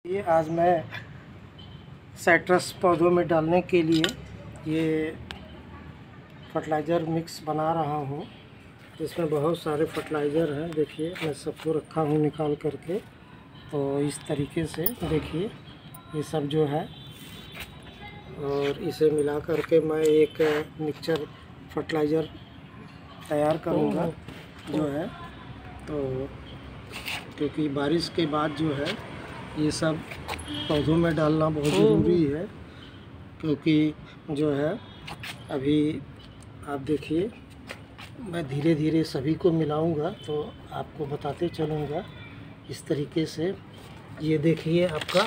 ये आज मैं साइट्रस पौधों में डालने के लिए ये फर्टिलाइज़र मिक्स बना रहा हूँ। इसमें बहुत सारे फर्टिलाइज़र हैं। देखिए मैं सबको रखा हूँ निकाल करके। तो इस तरीके से देखिए ये सब जो है, और इसे मिला करके मैं एक मिक्सचर फर्टिलाइज़र तैयार करूँगा जो है। तो क्योंकि बारिश के बाद जो है ये सब पौधों में डालना बहुत ज़रूरी है, क्योंकि जो है अभी आप देखिए मैं धीरे धीरे सभी को मिलाऊंगा तो आपको बताते चलूँगा इस तरीके से। ये देखिए आपका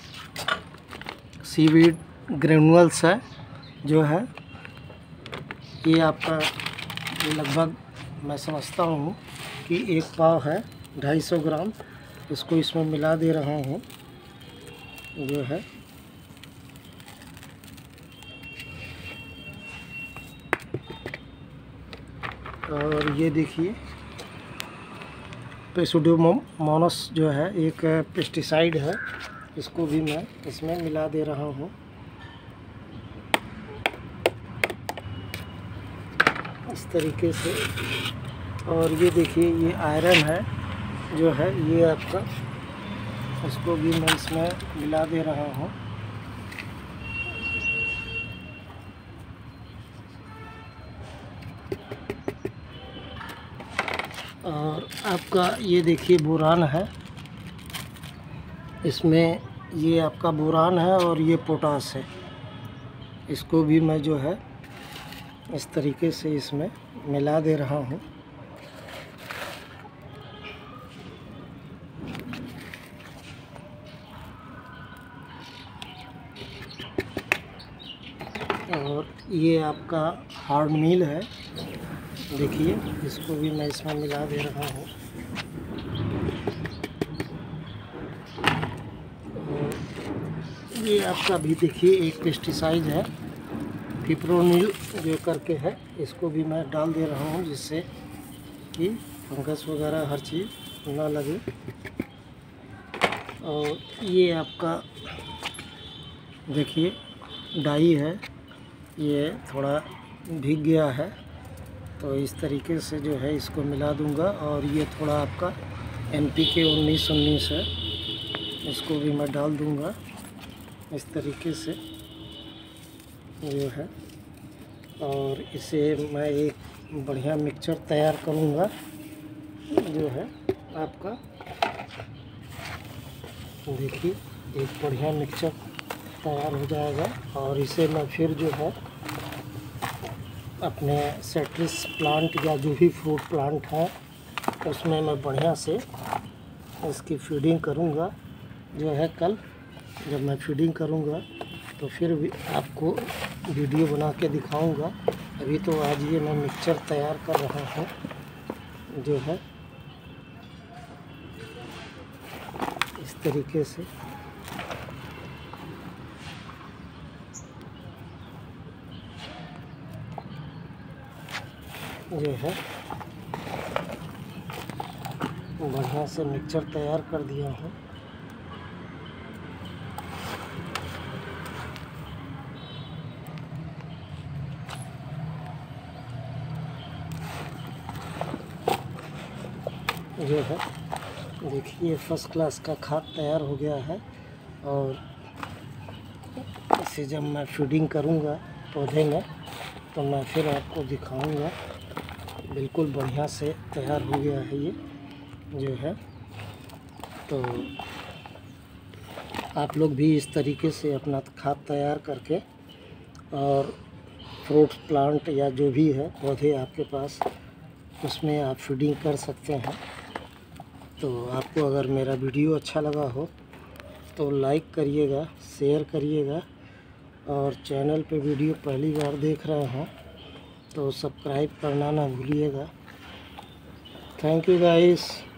सीवीड ग्रेनुअल्स है जो है, ये आपका लगभग मैं समझता हूँ कि एक पाव है, 250 ग्राम। इसको इसमें मिला दे रहा हूँ जो है। और ये देखिए पेसुडोमोनास जो है एक पेस्टिसाइड है, इसको भी मैं इसमें मिला दे रहा हूँ इस तरीके से। और ये देखिए ये आयरन है जो है, ये आपका, इसको भी मैं इसमें मिला दे रहा हूँ। और आपका ये देखिए बोरान है, इसमें ये आपका बोरान है और ये पोटास है। इसको भी मैं जो है इस तरीके से इसमें मिला दे रहा हूँ। और ये आपका हार्ड मील है, देखिए इसको भी मैं इसमें मिला दे रहा हूँ। ये आपका भी देखिए एक पेस्टिसाइड है फिप्रोनिल जो करके है, इसको भी मैं डाल दे रहा हूँ जिससे कि फंगस वगैरह हर चीज़ ना लगे। और ये आपका देखिए डाई है, ये थोड़ा भीग गया है तो इस तरीके से जो है इसको मिला दूंगा। और ये थोड़ा आपका NPK 19-19 है, इसको भी मैं डाल दूंगा इस तरीके से जो है। और इसे मैं एक बढ़िया मिक्सचर तैयार करूंगा जो है आपका। देखिए एक बढ़िया मिक्सचर तैयार हो जाएगा। और इसे मैं फिर जो है अपने साइट्रस प्लांट या जो भी फ्रूट प्लांट है उसमें मैं बढ़िया से इसकी फीडिंग करूँगा जो है। कल जब मैं फीडिंग करूँगा तो फिर भी आपको वीडियो बना के दिखाऊँगा। अभी तो आज ये मैं मिक्सचर तैयार कर रहा हूँ जो है इस तरीके से। जो है बढ़िया से मिक्सचर तैयार कर दिया हूँ। जो है देखिए फर्स्ट क्लास का खाद तैयार हो गया है। और इसे जब मैं फीडिंग करूँगा पौधे में तो मैं फिर आपको दिखाऊंगा। बिल्कुल बढ़िया से तैयार हो गया है ये जो है। तो आप लोग भी इस तरीके से अपना खाद तैयार करके और फ्रूट प्लांट या जो भी है पौधे आपके पास उसमें आप फीडिंग कर सकते हैं। तो आपको अगर मेरा वीडियो अच्छा लगा हो तो लाइक करिएगा, शेयर करिएगा। और चैनल पे वीडियो पहली बार देख रहे हैं तो सब्सक्राइब करना ना भूलिएगा। Thank you guys.